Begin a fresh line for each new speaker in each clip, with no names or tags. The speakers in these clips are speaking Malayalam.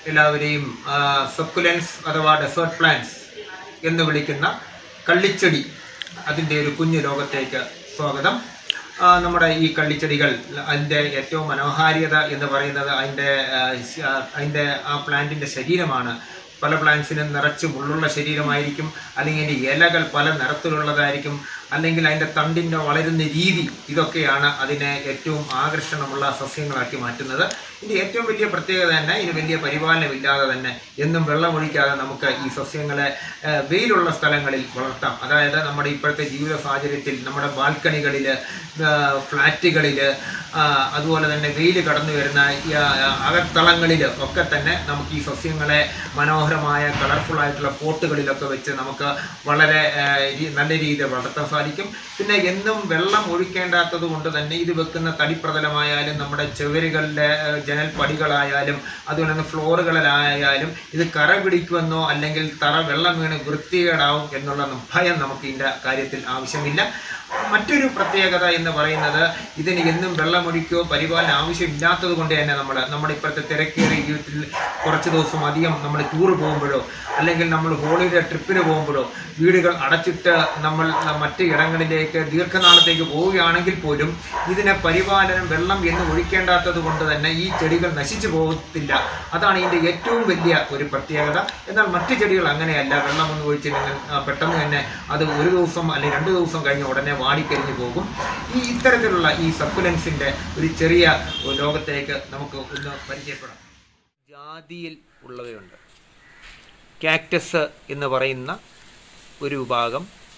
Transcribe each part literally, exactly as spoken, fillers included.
എല്ലാവരെയും സക്കുലൻസ് അഥവാ ഡെസേർട്ട് പ്ലാന്റ്സ് എന്ന് വിളിക്കുന്ന കള്ളിച്ചെടി അതിൻ്റെ ഒരു കുഞ്ഞു ലോകത്തേക്ക് സ്വാഗതം. നമ്മുടെ ഈ കള്ളിച്ചെടികൾ അതിൻ്റെ ഏറ്റവും മനോഹാരിത എന്ന് പറയുന്നത് അതിൻ്റെ അതിൻ്റെ ആ പ്ലാന്റിൻ്റെ ശരീരമാണ്. പല പ്ലാന്റ്സിനും നിറച്ച് മുള്ളുള്ള ശരീരമായിരിക്കും, അല്ലെങ്കിൽ അതിൻ്റെ ഇലകൾ പല നിറത്തിലുള്ളതായിരിക്കും, അല്ലെങ്കിൽ അതിൻ്റെ തണ്ടിൻ്റെ വളരുന്ന രീതി, ഇതൊക്കെയാണ് അതിനെ ഏറ്റവും ആകർഷണമുള്ള സസ്യങ്ങളാക്കി മാറ്റുന്നത്. ഇതിൻ്റെ ഏറ്റവും വലിയ പ്രത്യേകത തന്നെ ഇതിന് വലിയ പരിപാലനമില്ലാതെ തന്നെ എന്നും വെള്ളമൊഴിക്കാതെ നമുക്ക് ഈ സസ്യങ്ങളെ വെയിലുള്ള സ്ഥലങ്ങളിൽ വളർത്താം. അതായത് നമ്മുടെ ഇപ്പോഴത്തെ ജീവിത സാഹചര്യത്തിൽ നമ്മുടെ ബാൽക്കണികളിൽ, ഫ്ലാറ്റുകളിൽ, അതുപോലെ തന്നെ വെയിൽ കടന്നു വരുന്ന ഈ അകത്തളങ്ങളിൽ ഒക്കെ തന്നെ നമുക്ക് ഈ സസ്യങ്ങളെ മനോഹരമായ കളർഫുള്ളായിട്ടുള്ള പോട്ടുകളിലൊക്കെ വെച്ച് നമുക്ക് വളരെ നല്ല രീതിയിൽ വളർത്താൻ സാധിക്കും. പിന്നെ എന്നും വെള്ളം ഒഴിക്കേണ്ടാത്തത് കൊണ്ട് തന്നെ ഇത് വെക്കുന്ന തടിപ്രതലമായാലും നമ്മുടെ ചുവരുകളുടെ ജനൽ പടികളായാലും അതുപോലെ തന്നെ ഫ്ലോറുകളിലായാലും ഇത് കറ പിടിക്കുമെന്നോ അല്ലെങ്കിൽ തറ വെള്ളം വീണ് വൃത്തികേടാവും എന്നുള്ള ഭയം നമുക്ക് ഇതിൻ്റെ കാര്യത്തിൽ ആവശ്യമില്ല. മറ്റൊരു പ്രത്യേകത എന്ന് പറയുന്നത് ഇതിന് എന്നും വെള്ളമൊഴിക്കോ പരിപാലനം ആവശ്യമില്ലാത്തത് കൊണ്ട് തന്നെ നമ്മൾ നമ്മുടെ ഇപ്പോഴത്തെ തിരക്കേറിയ ജീവിതത്തിൽ കുറച്ച് ദിവസം അധികം നമ്മൾ ടൂർ പോകുമ്പോഴോ അല്ലെങ്കിൽ നമ്മൾ ഹോളിഡേ ട്രിപ്പിന് പോകുമ്പോഴോ വീടുകൾ അടച്ചിട്ട് നമ്മൾ മറ്റ് ഇടങ്ങളിലേക്ക് ദീർഘനാളത്തേക്ക് പോവുകയാണെങ്കിൽ പോലും ഇതിനെ പരിപാലനം വെള്ളം എന്ന് ഒഴിക്കേണ്ടാത്തത് കൊണ്ട് തന്നെ ഈ ചെടികൾ നശിച്ചു പോകത്തില്ല. അതാണ് ഇതിൻ്റെ ഏറ്റവും വലിയ ഒരു പ്രത്യേകത. എന്നാൽ മറ്റ് ചെടികൾ അങ്ങനെയല്ല. വെള്ളം ഒന്ന് ഒഴിച്ചില്ലെങ്കിൽ പെട്ടെന്ന് തന്നെ അത് ഒരു ദിവസം അല്ലെങ്കിൽ രണ്ട് ദിവസം കഴിഞ്ഞ് ഉടനെ വാടിക്കരിഞ്ഞു പോകും. ഈ ഇത്തരത്തിലുള്ള ഈ സക്കുലൻസിൻ്റെ ഒരു ചെറിയ ലോകത്തേക്ക് നമുക്ക് ഒന്ന് പരിചയപ്പെടാം. ജാതിയിൽ ഉള്ളവയുണ്ട്. കാക്ടസ് എന്ന് പറയുന്ന ഒരു വിഭാഗം,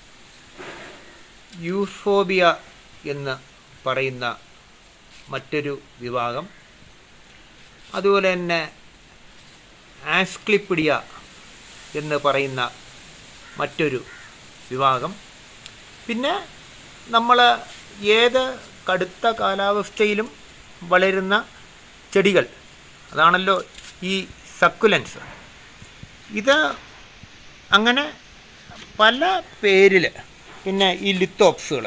യൂഫോബിയ എന്ന് പറയുന്ന മറ്റൊരു വിഭാഗം, അതുപോലെ തന്നെ ആസ്ക്ലിപ്പിഡിയ എന്ന് പറയുന്ന മറ്റൊരു വിഭാഗം. പിന്നെ നമ്മൾ ഏത് കടുത്ത കാലാവസ്ഥയിലും വളരുന്ന ചെടികൾ, അതാണല്ലോ ഈ സക്കുലൻസ്. ഇത് അങ്ങനെ പല പേരിൽ, പിന്നെ ഈ ലിത്തോപ്സുകൾ,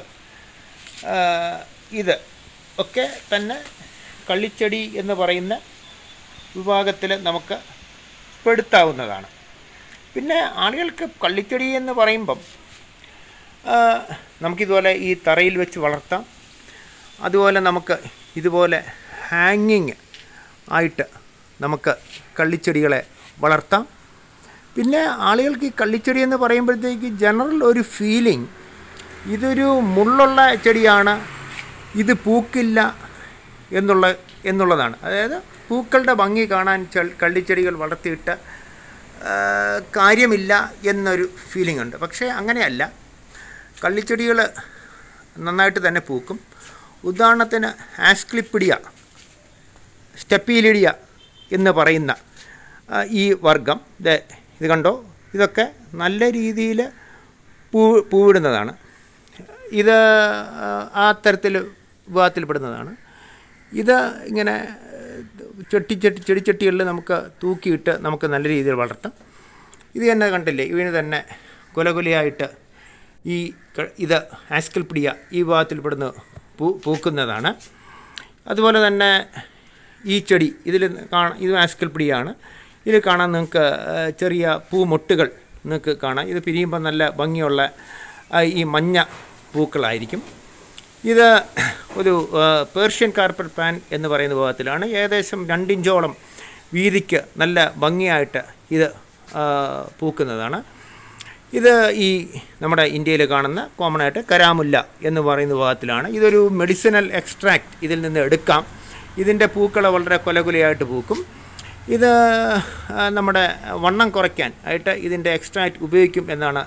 ഇത് ഒക്കെ തന്നെ കള്ളിച്ചെടി എന്ന് പറയുന്ന വിഭാഗത്തിൽ നമുക്ക് പെടുത്താവുന്നതാണ്. പിന്നെ ആളുകൾക്ക് കള്ളിച്ചെടി എന്ന് പറയുമ്പം നമുക്കിതുപോലെ ഈ തറയിൽ വെച്ച് വളർത്താം. അതുപോലെ നമുക്ക് ഇതുപോലെ ഹാങ്ങിങ് ആയിട്ട് നമുക്ക് കള്ളിച്ചെടികളെ വളർത്താം. പിന്നെ ആളുകൾക്ക് ഈ കള്ളിച്ചെടി എന്ന് പറയുമ്പോഴത്തേക്ക് ജനറൽ ഒരു ഫീലിംഗ്, ഇതൊരു മുള്ളുള്ള ചെടിയാണ്, ഇത് പൂക്കില്ല എന്നുള്ള എന്നുള്ളതാണ്. അതായത് പൂക്കളുടെ ഭംഗി കാണാൻ കള്ളിച്ചെടികൾ വളർത്തിയിട്ട് കാര്യമില്ല എന്നൊരു ഫീലിംഗ് ഉണ്ട്. പക്ഷേ അങ്ങനെയല്ല, കള്ളിച്ചെടികൾ നന്നായിട്ട് തന്നെ പൂക്കും. ഉദാഹരണത്തിന് ആസ്ക്ലിപ്പിഡിയ, സ്റ്റെപ്പീലിഡിയ എന്ന് പറയുന്ന ഈ വർഗം, ഇത് കണ്ടോ, ഇതൊക്കെ നല്ല രീതിയിൽ പൂ പൂവിടുന്നതാണ്. ഇത് ആ തരത്തിൽ വിഭാഗത്തിൽപ്പെടുന്നതാണ്. ഇത് ഇങ്ങനെ ചെട്ടിച്ചട്ടി ചെടിച്ചട്ടികളിൽ നമുക്ക് തൂക്കിയിട്ട് നമുക്ക് നല്ല രീതിയിൽ വളർത്താം. ഇത് തന്നെ കണ്ടില്ലേ, ഇതിന് തന്നെ കൊലകൊലയായിട്ട് ഈ ഇത് ആസ്ക്ലിപ്പിഡിയ ഈ വിഭാഗത്തിൽപ്പെടുന്ന പൂ പൂക്കുന്നതാണ്. അതുപോലെ തന്നെ ഈ ചെടി ഇതിൽ കാണാം, ഇത് ആസ്ക്ലിപ്പിഡിയാണ്. ഇതിൽ കാണാൻ നിങ്ങൾക്ക് ചെറിയ പൂമൊട്ടുകൾ നിങ്ങൾക്ക് കാണാം. ഇത് പിരിയുമ്പോൾ നല്ല ഭംഗിയുള്ള ഈ മഞ്ഞ പൂക്കളായിരിക്കും. ഇത് ഒരു പേർഷ്യൻ കാർപ്പറ്റ് പാൻ എന്ന് പറയുന്ന വിഭാഗത്തിലാണ്. ഏകദേശം രണ്ടിഞ്ചോളം വീതിക്ക് നല്ല ഭംഗിയായിട്ട് ഇത് പൂക്കുന്നതാണ്. ഇത് ഈ നമ്മുടെ ഇന്ത്യയിൽ കാണുന്ന കോമൺ ആയിട്ട് കരാമുല്ല എന്ന് പറയുന്ന വിഭാഗത്തിലാണ്. ഇതൊരു മെഡിസിനൽ എക്സ്ട്രാക്റ്റ് ഇതിൽ നിന്ന് എടുക്കാം. ഇതിൻ്റെ പൂക്കൾ വളരെ കൊലകുലയായിട്ട് പൂക്കും. ഇത് നമ്മുടെ വണ്ണം കുറയ്ക്കാൻ ആയിട്ട് ഇതിൻ്റെ എക്സ്ട്രാക്റ്റ് ഉപയോഗിക്കും എന്നാണ്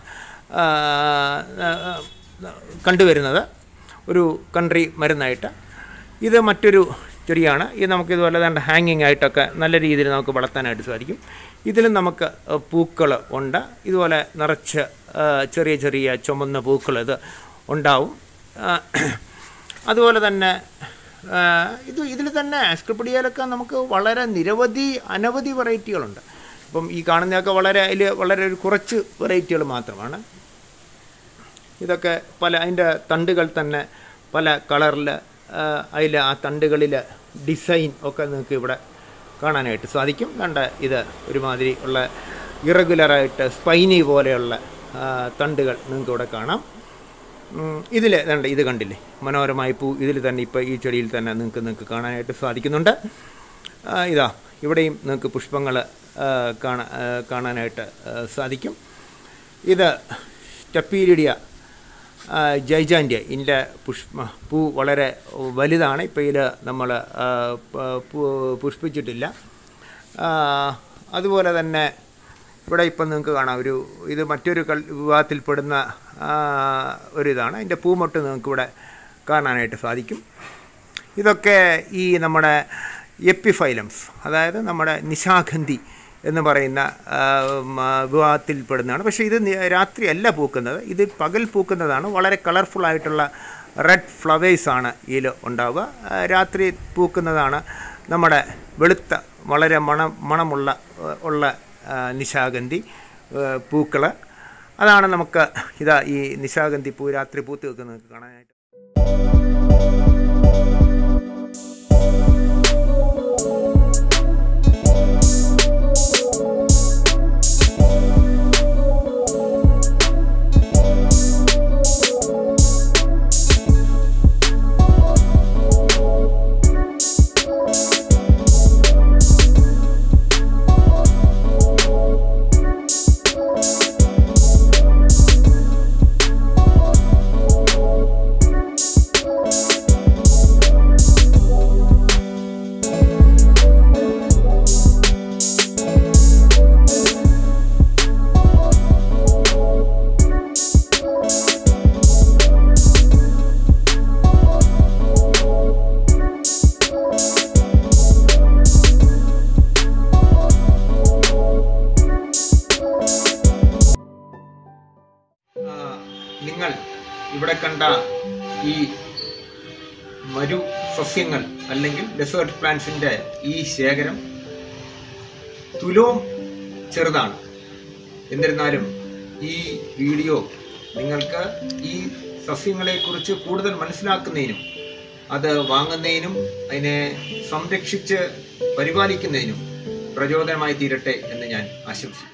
കണ്ടുവരുന്നത്, ഒരു കൺട്രി മരുന്നായിട്ട്. ഇത് മറ്റൊരു ചെടിയാണ്. ഇത് നമുക്കിതുപോലെ തന്നെ ഹാങ്ങിങ് ആയിട്ടൊക്കെ നല്ല രീതിയിൽ നമുക്ക് വളർത്താനായിട്ട് സാധിക്കും. ഇതിലും നമുക്ക് പൂക്കൾ ഉണ്ട്. ഇതുപോലെ നിറച്ച് ചെറിയ ചെറിയ ചുമന്ന പൂക്കൾ ഇത് ഉണ്ടാവും. അതുപോലെ തന്നെ ഇത് ഇതിൽ തന്നെ ആസ്ക്ലിപ്പിഡിയയിലൊക്കെ നമുക്ക് വളരെ നിരവധി അനവധി വെറൈറ്റികളുണ്ട്. ഇപ്പം ഈ കാണുന്നതൊക്കെ വളരെ അതിൽ വളരെ ഒരു കുറച്ച് വെറൈറ്റികൾ മാത്രമാണ്. ഇതൊക്കെ പല അതിൻ്റെ തണ്ടുകൾ തന്നെ പല കളറിൽ, അതിൽ ആ തണ്ടുകളിൽ ഡിസൈൻ ഒക്കെ നിങ്ങൾക്ക് ഇവിടെ കാണാനായിട്ട് സാധിക്കും. കണ്ട ഇത് ഒരുമാതിരി ഉള്ള ഇറഗുലറായിട്ട് സ്പൈനി പോലെയുള്ള തണ്ടുകൾ നിങ്ങൾക്ക് ഇവിടെ കാണാം. ഇതിൽ കണ്ട ഇത് കണ്ടില്ലേ, മനോഹരമായ പൂ ഇതിൽ തന്നെ ഇപ്പോൾ ഈ ചെടിയിൽ തന്നെ നിങ്ങൾക്ക് നിങ്ങൾക്ക് കാണാനായിട്ട് സാധിക്കുന്നുണ്ട്. ഇതാ ഇവിടെയും നിങ്ങൾക്ക് പുഷ്പങ്ങൾ കാണാ കാണാനായിട്ട് സാധിക്കും. ഇത് സ്റ്റപ്പീരിഡിയ ജൈജാൻറ്റിയ, ഇതിൻ്റെ പുഷ്പ പൂ വളരെ വലുതാണ്. ഇപ്പോൾ ഇതിൽ നമ്മൾ പുഷ്പിച്ചിട്ടില്ല. അതുപോലെ തന്നെ ഇവിടെ ഇപ്പം നിങ്ങൾക്ക് കാണാം ഒരു ഇത് മറ്റൊരു കൾ വിഭാഗത്തിൽപ്പെടുന്ന ഒരിതാണ്. അതിൻ്റെ പൂമൊട്ട് നിങ്ങൾക്കിവിടെ കാണാനായിട്ട് സാധിക്കും. ഇതൊക്കെ ഈ നമ്മുടെ എപ്പിഫൈലംസ്, അതായത് നമ്മുടെ നിശാഗന്ധി എന്ന് പറയുന്ന വിഭാഗത്തിൽപ്പെടുന്നതാണ്. പക്ഷേ ഇത് രാത്രിയല്ല പൂക്കുന്നത്, ഇത് പകൽ പൂക്കുന്നതാണ്. വളരെ കളർഫുള്ളായിട്ടുള്ള റെഡ് ഫ്ലവേഴ്സാണ് ഇതിൽ ഉണ്ടാവുക. രാത്രി പൂക്കുന്നതാണ് നമ്മുടെ വെളുത്ത വളരെ മണം മണമുള്ള ഉള്ള നിശാഗന്ധി പൂക്കൾ. അതാണ് നമുക്ക് ഇതാ ഈ നിശാഗന്ധി പൂ രാത്രി പൂത്ത് വെക്കുന്നത് കാണാനായിട്ട്. നിങ്ങൾ ഇവിടെ കണ്ട ഈ മരു സസ്യങ്ങൾ അല്ലെങ്കിൽ ഡെസേർട്ട് പ്ലാന്റ്സിൻ്റെ ഈ ശേഖരം തുലോം ചെറുതാണ്. എന്നിരുന്നാലും ഈ വീഡിയോ നിങ്ങൾക്ക് ഈ സസ്യങ്ങളെക്കുറിച്ച് കൂടുതൽ മനസ്സിലാക്കുന്നതിനും അത് വാങ്ങുന്നതിനും അതിനെ സംരക്ഷിച്ച് പരിപാലിക്കുന്നതിനും പ്രചോദനമായി തീരട്ടെ എന്ന് ഞാൻ ആശംസിക്കുന്നു.